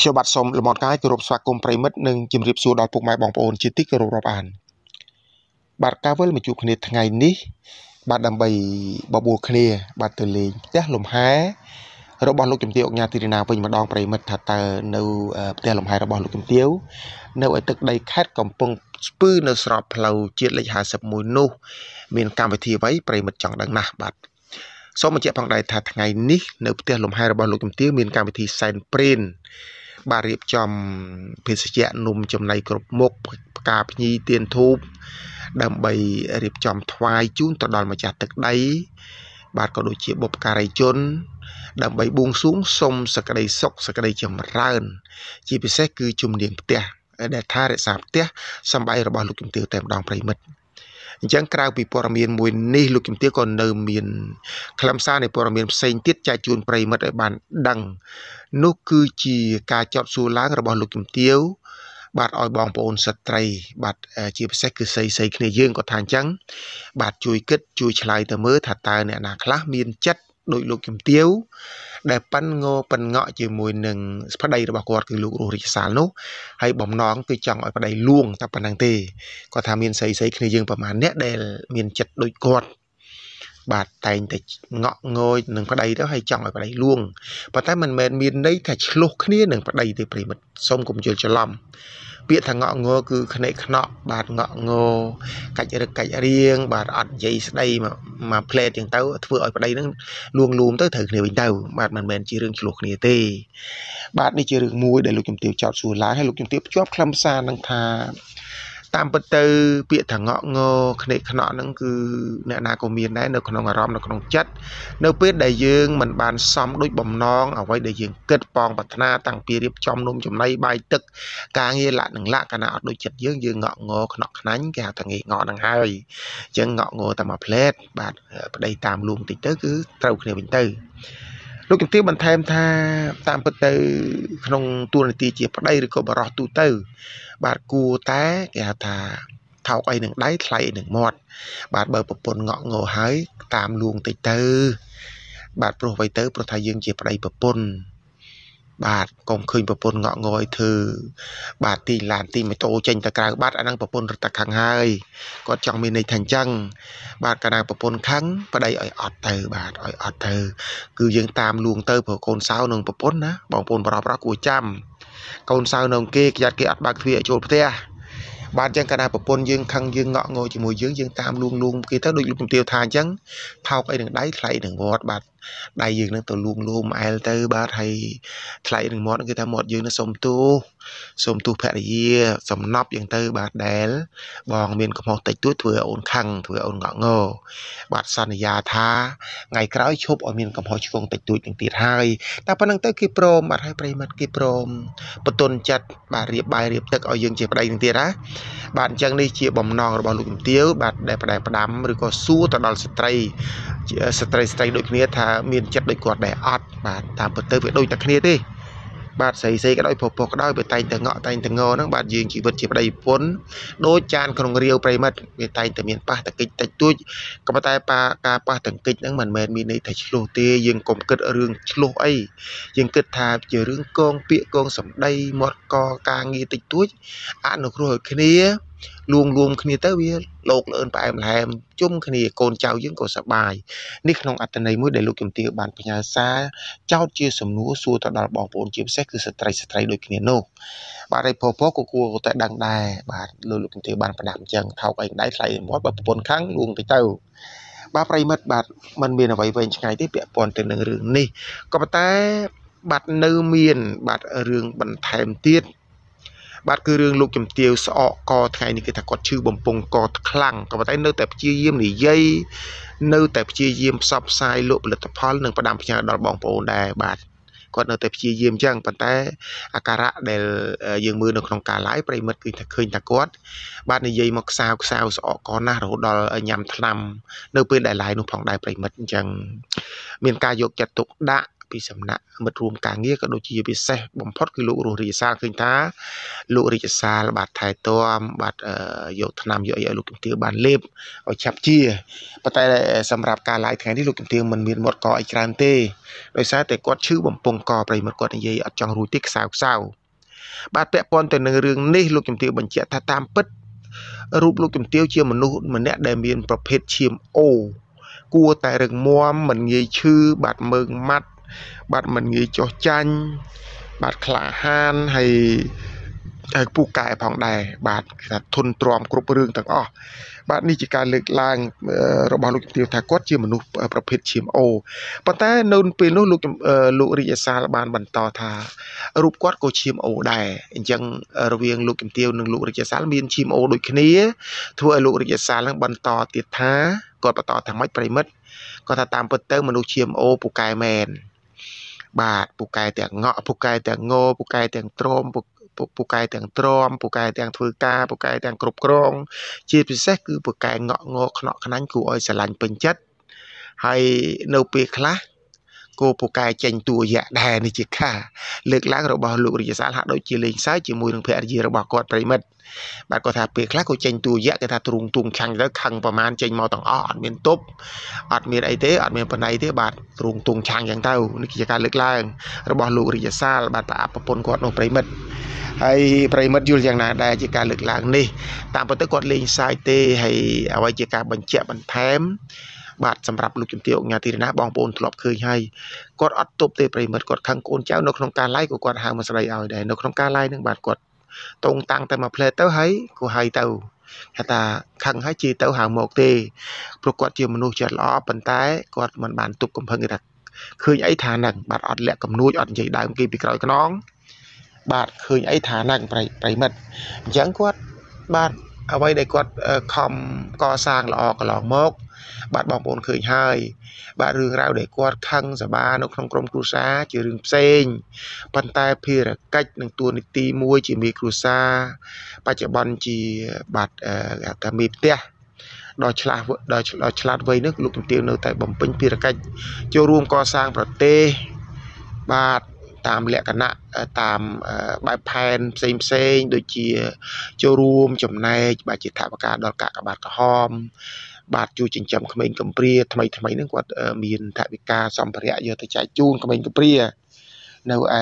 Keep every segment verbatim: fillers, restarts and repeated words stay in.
Khi bạn xong là một cái group xoa cùng prey mất nâng chìm riêng xuống đó phục mai bóng bóng chi tiết group bạn. Bạn cá với một chút khné ngày ní bạn đầm bày bảo bùa khné bạn từ lì tét lùm há rồi bọn lúc chìm tiêu nhà thì nào mình mà đong prey mất thật tờ nâu tét lùm há rồi bọn lúc chìm tiêu nâu ở tức đây khát cầm pông spư nâu sọp lầu chiết lấy hạ sập mùi nô mình cảm về thì váy prey mất chẳng đăng nà bạn. Sau một chiếc bằng đại thật ngày ní nâu tét lùm há rồi bọn lúc chìm tiêu mình cảm về thì sign print bà riêng trong phía sẽ nùm trong này có một cạp nhi tiền thụp đầm bày riêng trong thoai chúng ta đòi mà chặt thực đấy bà có đôi chia bột cà rây chôn đầm bày buông xuống sông sạc đầy sốc sạc đầy chầm rơn chỉ bị xét cứ chung điện tè để tha để sạp tè xong bay rồi bỏ lúc kim tiêu tèm đòn prey mất chẳng krao bị bò miền mùi ní lúc kim tiêu còn nơ miền làm sao này bò miền xanh tiết chai chuồn prey mất ở bàn đằng nó cứ chỉ cả chọt xu lá rồi bỏ lục kim tiêu bạt oi bong bồn sệt tray bạt chỉ sẽ cứ xây xây cái dương có thang trắng bạt chui kết chui chlai từ mới thật tài nè là khá miên chất đội lục kim tiêu để pan ngô pan ngọ chỉ mùi nừng phát đây rồi bảo quạt cái lục rồi xả nốt hay bóng nón cứ chọn ở đây luôn tập pan năng tê có tham miên xây xây cái dươngประมาณ nét đây miên chất đội quạt bạt tay thì ngọ ngôi nâng phát đây đó hay chọn ở đây luôn và tại mình men miên đấy thạch lục kia nâng phát đây thì phải mất xong cùng chơi cho lòng biết thằng ngọ ngô cứ khné nọ bạt ngọ ngô cạch được cạch riêng bạt ọt dây đây mà mà play tiếng tao vừa ở đây nó luôn luôn tới thời này bình tao bạt mình men chỉ riêng lục này tê bạt đi chỉ riêng muối để lục kim tiêu chọt xuống lá hay lục kim tiêu chóp khăm xa nâng thà tam bát tư bịa thằng ngọ ngô khné nọ nó cứ nè na của miền đấy nó còn rong nó còn chất nếu biết đại dương mình bàn xong đôi bầm non ở quay đại dương kết bong bát na tăng pi điệp trong nôm trong này bài tức cả nghe lạ đừng lạ cả nào đôi chất dương dương ngọ ngô nọ nánh kẹo thằng nghỉ ngọ đằng hai chân ngọ ngô tầm mà plate bạn đây tam luôn thì tới cứ trâu khné bình tư lúc tiếp mình thêm tha tam bát tư không tu này ti chỉ ở đây được có bảo tu tư bạt cua té kẹo thà thao quay đừng đáy thay đừng mọt bạt bờ bột bột ngọ ngộ hái tam luôn tịch tư bạt pro vay tới pro thay dương chỉ đây bột bột bạt còn khơi bột bột ngọ ngồi thử bạt thì làm thì mày tô tranh ta cả bạt anh đang bột bột ta khang hai còn trong miền này thành chân bạt cả đang bột bột kháng và đây ở ọt từ bạt ở ọt từ cứ dương tam luôn tới của con sao nông bột bột á bỏng bột bọt bọt của trăm con sao nông kia giặt kia ắt bạc thủy ở chỗ thế bạn chẳng cả nào bồn dương khăng dương ngọ ngồi chỉ mùi dương dương tam luôn luôn khi tới đôi lúc tiêu than trắng thao cái đừng đáy thay đừng vót bạn đại dương nó từ luôn luôn ai tới ba thầy thay đừng mót người ta mót dương nó sông tu sông tu phải gì sông nóc dương tới bạn đẻ bòn miền có một tịch túi thừa ôn khăng thừa ôn ngọ ngô bạn san già tha ngày cái chụp ở miền có một con tịch túi tiếng tiệt hai ta phải năng tới cái prom bạn hay play mất cái prom bật tôn chặt bà riệp bài riệp tức ở dương chỉ đây tiếng tiệt á bạn chẳng đi chia bầm non rồi bao lục tiêu bạn đẹp đẹp đám rồi có su tao đòn stray stray stray đôi kia thà miền chất đôi quạt để ọt bạn làm bật tới với đôi ta kia đi bạn xây xây cái đôi phộc phộc cái đôi về tay từ ngọ tay từ ngô nó bạn dương chỉ vật chỉ đây vốn đôi chan không riêu play mất về tay từ miền pa từ kịch tay tôi có một tay pa ca pa từng kịch nó mình mình miền này thấy lô tê dương cùng kết ở rương lô ấy dương kết thà chờ rương con bịa con sầm đây một co ca nghi tịch túi ăn được rồi kia luôn luôn khi tới với lột lên phải em làm chung khi con cháu những con sập bài nick không ăn này mới để lúc kiếm tiền bàn nhà xa cháu chia sầm núa xua tao đào bỏ bốn chiếm xét cứ stray stray đôi kia nô bà đây phô phô của cô tại đằng đài bà lúc kiếm tiền bàn phải đảm chân thao anh đáy lại mót bà bốn kháng luôn thì tao bà phải mất bà mình miền ở vậy vậy ngày tiếp bịa còn từ nương rừng đi có bà ta bạt nư miền bạt ở rừng bẩn thèm tiết bạn cứ riêng lục chấm tiêu sọ co thay như cái thằng có chữ bầm bông co khăng còn tại nơi tập chia diêm thì dây nơi tập chia diêm sắp sai lộ lực tập phá nâng đàm nhà đòn bóng bồn đài bạn còn nơi tập chia diêm chăng bạn tay akara để dừng mưa được trong cả lái bay mất cái thật khơi thật quát bạn này dây mặc sao sao sọ có na rồi đòi nhằm tham nơi bên đại lái nó phòng đài bay mất chăng miền ca dục chặt tục đã ពីសំណាក់មិត្តរួមការងារក៏ដូចជាពិសេសបំផុតគឺលោករស់រាជសាលឃើញថាលោករាជសាលបាទថែទាំបាទយកថ្នាំយកអីឲ្យលោកជំទាវបានលេបឲ្យឆាប់ជាប៉ុន្តែសម្រាប់ការ live ថ្ងៃនេះលោកជំទាវមិនមានមាត់កអីច្រើនទេដោយសារតែគាត់ឈឺបំពង់កប្រិមិត្តគាត់និយាយអត់ចង់រួចទេខ្សៅខ្សៅបាទពាក់ព័ន្ធទៅនឹងរឿងនេះលោកជំទាវបញ្ជាក់ថាតាមពិតរូបលោកជំទាវជាមនុស្សម្នាក់ដែលមានប្រភេទឈាមអូគួរតែរឹងមាំមិនងាយឈឺបាទមើងម៉ាត់បាទមិនងាយចុះចាញ់បាទក្លាហានហើយហើយពូកែផងដែរបាទថាធន់ទ្រាំគ្រប់រឿងទាំងអស់បាទនេះជាការលើកឡើងរបស់លោកជំទាវថាគាត់ជាមនុស្សប្រភេទឈាមអូប៉ុន្តែនៅពេលនោះលោកលោករាជសាលបានបន្តថារូបគាត់ក៏ឈាមអូដែរអញ្ចឹងរវាងលោកជំទាវនិងលោករាជសាលមានឈាមអូដូចគ្នាធ្វើឲ្យលោករាជសាលនឹងបន្តទៀតថាគាត់បន្តថាម៉េចប្រិមិត្តគាត់ថាតាមពិតទៅមនុស្សឈាមអូពូកែមែនបាទពូកែទាំងងក់ពូកែទាំងងោពូកែទាំងទ្រាំពូកែទាំងទ្រាំពូកែទាំងធ្វើការពូកែទាំងគ្រប់គ្រងជាពិសេសគឺពូកែងក់ងោខ្នក់ខ្នាញ់គួរឲ្យស្រឡាញ់ពេញចិត្តហើយនៅពេលខ្លះគោពូកែចេញតួយៈដែរនេះជាការលើកឡើងរបស់លោករាជសាលហាក់ដូចជាលេងសើចជាមួយនឹងភរិយារបស់គាត់ប្រិមិត្តបាទគាត់ថាពេលខ្លះក៏ចេញតួយៈគេថាទ្រូងទួងឆាំងទៅខឹងប្រមាណចេញមកទាំងអស់អត់មានទប់អត់មានអីទេអត់មានបណៃទេបាទទ្រូងទួងឆាំងយ៉ាងទៅនេះជាការលើកឡើងរបស់លោករាជសាលបាទប្រអប់ប្រពន្ធគាត់នោះប្រិមិត្តហើយប្រិមិត្តយល់យ៉ាងណាដែរជាការលើកឡើងនេះតាមពិតទៅគាត់លេងសើចទេហើយអ្វីជាការបញ្ជាក់បន្ថែមបាទសម្រាប់លោកជំទាវអង្ញាទីណាបងប្អូនធ្លាប់ឃើញហើយគាត់អត់ទប់ទេប្រិមិត្តគាត់ខឹងកូនចៅនៅក្នុងការ live ក៏គាត់ហៅមកស្ដីឲ្យដែរនៅក្នុងការ live នឹងបាទគាត់តងតាំងតែមកផ្លែទៅហើយក៏ហៅទៅគេថាខឹងហើយជិះទៅហៅមកទេព្រោះគាត់ជាមនុស្សចិត្តល្អប៉ុន្តែគាត់មិនបានទប់កំភឹងគេថាឃើញអីថាហ្នឹងបាទអត់លាក់កំនួចអត់និយាយដើមគេពីក្រោយខ្នងបាទឃើញអីថាហ្នឹងប្រិប្រិមិត្តអញ្ចឹងគាត់បាទអ្វីដែលគាត់ខំកសាងល្អកន្លងមកបាទបងប្អូនឃើញហើយបាទរឿងរ៉ាវដែលគាត់ខឹងសបានៅក្នុងក្រុមគ្រួសារជារឿងផ្សេងប៉ុន្តែភារកិច្ចនឹងតួនាទីមួយជាមេគ្រួសារបច្ចុប្បន្នជាបាទថាមេផ្ទះដល់ឆ្លាស់ដល់ឆ្លាតវ័យនេះលោកជំទាវនៅតែបំពេញភារកិច្ចចូលរួមកសាងប្រទេសបាទតាមលក្ខណៈតាមបែបផែនផ្សេងផ្សេងដូចជាចូលរួមចំណែកបាទជាថវិកាដល់កាកបាទក្រហមបាទជួយចិញ្ចឹមក្មេងកំព្រាថ្មីថ្មីហ្នឹងគាត់មានថវិកាសម្ភារៈយកទៅចែកជូនក្មេងកំព្រានៅឯ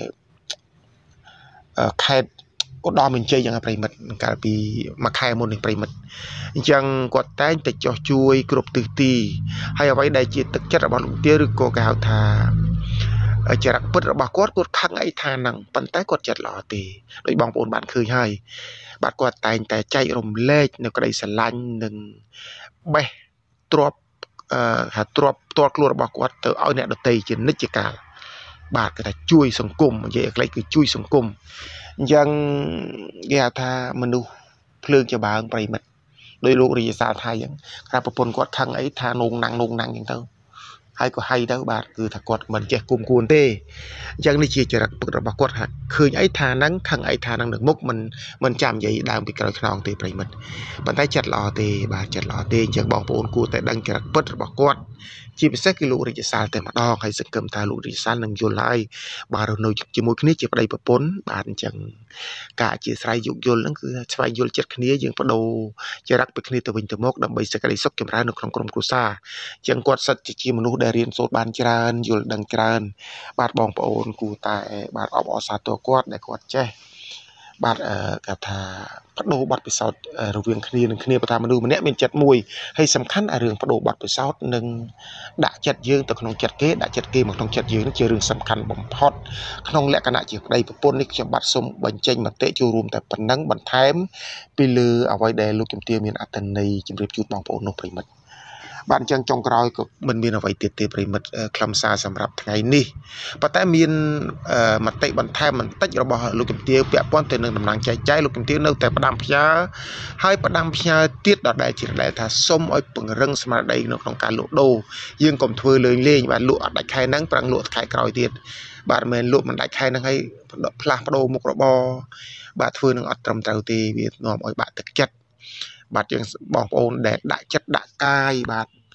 ខេត្តឧត្តរមានជ័យយ៉ាងប្រិមិត្តកាលពីមួយខែមុននេះប្រិមិត្តអញ្ចឹងគាត់តែងតែចោះជួយគ្រប់ទិសទីហើយអ្វីដែលជាទឹកចិត្តរបស់លោកទាវឬក៏គេហៅថាចរិតពិតរបស់គាត់គាត់ខឹងអីថាហ្នឹងប៉ុន្តែគាត់ចិត្តល្អទេដោយបងប្អូនបានឃើញហើយបាទគាត់តែងតែចែករំលែកនៅក្តីស្រឡាញ់និងបេះទ្របអឺថាទ្របផ្ទាល់ខ្លួនរបស់គាត់ទៅឲ្យអ្នកដទៃជានិច្ចកាលបាទគេថាជួយសង្គមនិយាយឲ្យខ្លីគឺជួយសង្គមអញ្ចឹងគេហៅថាមនុស្សភ្លើងច្បើងប្រិមិត្តដោយលោករាជសាលថាអញ្ចឹងថាប្រពន្ធគាត់ខឹងអីថានងណាំងនងណាំងអញ្ចឹងទៅហើយក៏ហៃទៅបាទគឺថាគាត់មិនចេះគុំគួនទេអញ្ចឹងនេះជាចរិតពិតរបស់គាត់ថាឃើញអីថាហ្នឹងខឹងអីថាហ្នឹងនឹងមុខមិនមិនចាំនិយាយដើមពីក្រោយខ្នងទេប្រិមិត្តប៉ុន្តែចិត្តល្អទេបាទចិត្តល្អទេអញ្ចឹងបងប្អូនគួរតែដឹងចរិតពិតរបស់គាត់ជាពិសេសគឺលោករាជសាលតែម្ដងហើយសង្ឃឹមថាលោករាជសាលនឹងយល់ហើយបាទរស់នៅជាមួយគ្នាជាប្តីប្រពន្ធបាទអញ្ចឹងការអធិស្ឋានយោគយល់ហ្នឹងគឺស្វែងយល់ចិត្តគ្នាយើងបដូរចរិតពីគ្នាទៅវិញទៅមកដើម្បីសេចក្តីសុខចម្រើននៅក្នុងក្រុមគ្រួសារអញ្ចឹងគាត់សិតជាមនុស្សដែលរៀនសូត្របានច្រើនយល់ដឹងច្រើនបាទបងប្អូនគួរតែបាទអបអរសាទរគាត់ដែលគាត់ចេះបាទគេថាបដូរបទពិសោធន៍រវាងគ្នានឹងគ្នាបើថាមនុស្សម្នាក់មានចិត្តមួយហើយសំខាន់អារឿងបដូរបទពិសោធន៍និងដាក់ចិត្តយើងទៅក្នុងចិត្តគេដាក់ចិត្តគេមកក្នុងចិត្តយើងនេះជារឿងសំខាន់បំផុតក្នុងលក្ខណៈជាប្តីប្រពន្ធនេះខ្ញុំបាទសូមបញ្ចេញមតិចូលរួមតែប៉ុណ្ណឹងបន្ថែមពីលើអ្វីដែលលោកជំទាវមានអត្ថន័យជម្រាបជូនបងប្អូននោះប្រិមិត្តបាទអញ្ចឹងចុងក្រោយក៏មិនមានអ្វីទៀតទេប្រិមិត្តខ្លឹមសារសម្រាប់ថ្ងៃនេះប៉ុន្តែមានមតិបន្ថែមបន្តិចរបស់លោកជំទាវពាក់ព័ន្ធទៅនឹងដំណឹងចែកចាយលោកជំទាវនៅតែផ្ដាំផ្ញើហើយផ្ដាំផ្ញើទៀតដដែលជាដដែលថាសូមឲ្យពង្រឹងស្មារតីនៅក្នុងការលក់ដូរយើងកុំធ្វើលេងលេងបាទលក់អត់ដាច់ខែហ្នឹងប្រឹងលក់ខែក្រោយទៀតបាទមិនមែនលក់មិនដាច់ខែហ្នឹងហើយផ្លាស់ប្ដូរមុខរបរបាទធ្វើនឹងអត់ត្រឹមត្រូវទេវានាំឲ្យបាក់ទឹកចិត្តបាទយើងបងប្អូនដែលដាក់ចិត្តដាក់កាយបាទ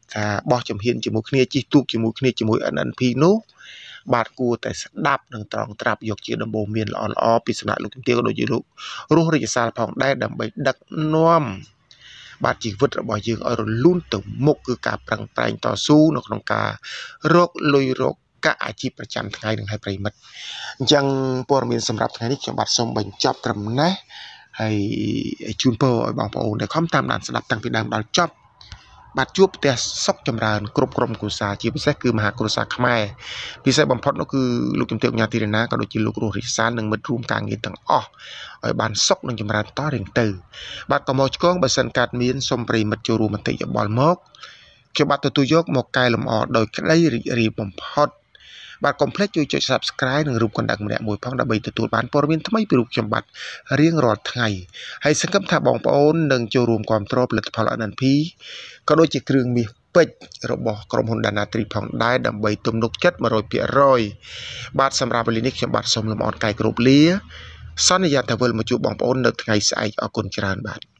ថាបោះចំហៀនជាមួយគ្នាជិះទូកជាមួយគ្នាជាមួយ เอ็น เอ็น พี នោះបាទគួរតែស្ដាប់និងត្រង់ត្រាប់យកជាដំបូន្មានល្អៗពីសំណាក់លោកជំទាវក៏ដូចជាលោករស់រាជសារផងដែរដើម្បីដឹកនាំបាទជីវិតរបស់យើងឲ្យរលូនទៅមុខគឺការប្រឹងប្រែងតស៊ូនៅក្នុងការរកលុយរកកាក់អាជីពប្រចាំថ្ងៃនឹងឲ្យប្រិមិត្តអញ្ចឹងព័ត៌មានសម្រាប់ថ្ងៃនេះខ្ញុំបាទសូមបញ្ចប់ត្រឹមនេះហើយជូនពរឲ្យបងប្អូនដែលខំតាមដានស្ដាប់តាំងពីដើមដល់ចប់បាទជួបផ្ទះសុខចម្រើនគ្រប់ក្រុមគ្រួសារជាពិសេសគឺមហាគ្រួសារខ្មែរពិសេសបំផុតនោះគឺលោកជំទាវកញ្ញាធីរណាក៏ដូចជាលោករស់រាជសាននិងមិត្តរួមការងារទាំងអស់ឲ្យបានសុខនិងចម្រើនតរៀងទៅបាទក៏មកឆ្កងបើសិនកើតមានសូមប្រិមិត្តចូលរួមមតិយោបល់មកខ្ញុំបាទទទួលយកមកកែលម្អដោយក្តីរីករាយបំផុតបាទកុំភ្លេចជួយចុច Subscribe និងរូបកណ្ដឹងម្នាក់មួយផងដើម្បីទទួលបានព័ត៌មានថ្មីពីរូបខ្ញុំបាទរៀងរាល់ថ្ងៃហើយសង្ឃឹមថាបងប្អូននឹងចូលរួមគាំទ្រផលិតផល เอ็น เอ็น พี ក៏ដូចជាគ្រឿងមាសពេជ្ររបស់ក្រុមហ៊ុន Dana Tree ផងដែរដើម្បីទំនុកចិត្ត một trăm phần trăm បាទសម្រាប់វេលានេះខ្ញុំបាទសូមលំអរកាយគ្រប់លាសន្យាថាវិលមកជួបបងប្អូននៅថ្ងៃស្អែកអរគុណច្រើនបាទ